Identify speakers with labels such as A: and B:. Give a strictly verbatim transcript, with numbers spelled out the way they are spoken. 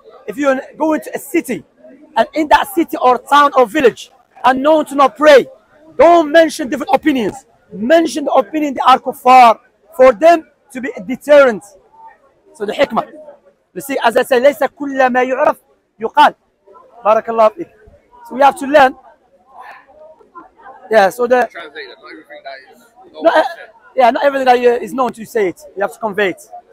A: if you go into a city, and in that city or town or village, unknown to not pray, don't mention different opinions. Mention the opinion they are kuffar, for them to be a deterrent. So the hikmah. You see, as I said, ليس كل ما يعرف يقال. بارك الله فيك. So we have to learn. Yeah. So the
B: Translate that. Not everything that is.
A: no, uh, yeah, not everything that is known to say it. You have to convey it.